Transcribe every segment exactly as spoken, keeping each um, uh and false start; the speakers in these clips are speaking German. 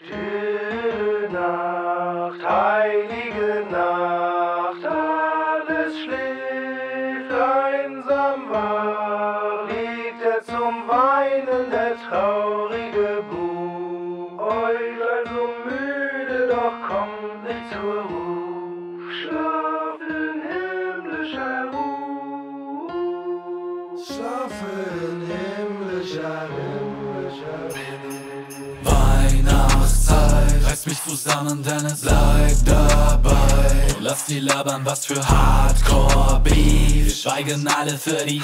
Stille Nacht, heilige Nacht, alles schläft, einsam wach, liegt er zum Weinen, der traurige Bub. Äuglein so müde, doch kommt nicht zur Ruhe, schlaft in himmlischer Ruhe. Schlaf in himmlischer, himmlischer Ruhe. Weihnachtszeit reißt mich zusammen, denn es bleibt dabei. Lass die labern, was für Hardcore-Beef. Wir schweigen alle für die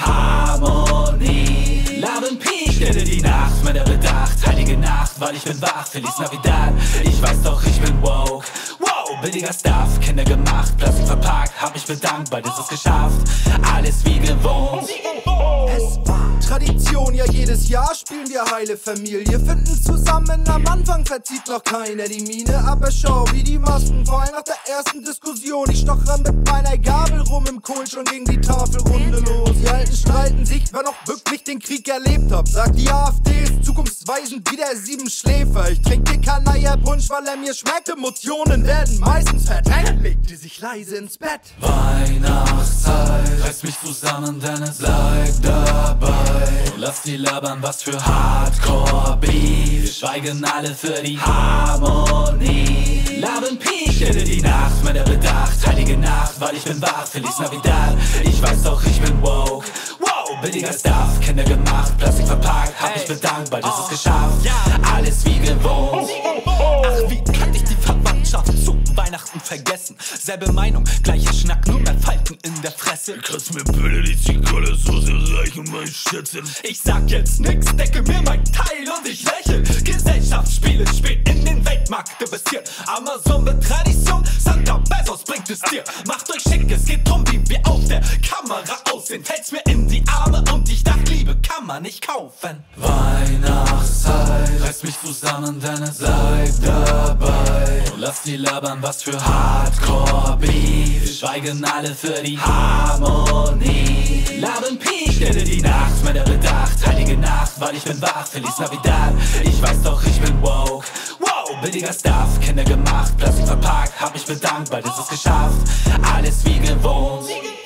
Harmonie. Love and Peace, stille die Nacht, meiner Bedacht. Heilige Nacht, weil ich bin wach. Feliz Navidad, ich weiß doch, ich bin woke. Wow, billiger Stuff, Kinder gemacht, Plastik verpackt. Hab mich bedankt, bald ist es geschafft. Alles wie gewohnt. Es war Tradition, ja jedes Jahr spielen wir heile Familie. Finden zusammen, am Anfang verzieht noch keiner die Miene. Aber schau, wie die Masken fallen nach der ersten Diskussion. Ich stoche mit meiner Gabel rum im Kohl, schon ging die Tafelrunde los. Die Alten streiten sich, wer noch wirklich den Krieg erlebt hat. Sagt die AfD ist zukunftsweisend wie der Siebenschläfer. Ich trinke Kanaya-Punsch, weil er mir schmeckt. Emotionen werden meistens verdrängt. Legte sich leise ins Bett. Weihnachtszeit reißt mich zusammen, denn es bleibt dabei. Lass die labern, was für Hardcore-Beef. Wir schweigen alle für die Harmonie. Love and Peace, stille die Nacht, meiner Bedacht. Heilige Nacht, weil ich bin wach. Feliz Navidad, ich weiß doch, ich bin woke. Wow, billiger Stuff, Kinder gemacht, Plastik verpackt. Hab mich bedankt, bald ist es geschafft. Alles wie gewohnt. Ach, wie kann ich die Verwandtschaft zu Weihnachten vergessen? Selbe Meinung, gleicher Schnack, nur mehr Falten in der Fresse. Kannst mir bitte die Zigarrensoße reichen, mein Schätzchen? Ich sag jetzt nix, decke mir mein Teil und ich lächel. Gesellschaftsspiele spät in den Weltmarkt, du bist hier. Amazon mit Tradition, Santa Bezos bringt es dir. Macht euch schick, es geht drum, wie wir auf der Kamera aussehen. Fällt's mir in die Arme und ich dachte, Liebe kann man nicht kaufen. Weihnachtszeit reißt mich zusammen, denn es bleibt dabei. Lass die labern, was für Hardcore-Beef. Wir schweigen alle für die Harmonie. Love and Peace, stille die Nacht, meiner Bedacht. Heilige Nacht, weil ich bin wach. Feliz Navidad, ich weiß doch, ich bin woke. Wow, billiger Stuff, Kinder gemacht, Plastik verpackt. Hab mich bedankt, bald ist es geschafft. Alles wie gewohnt.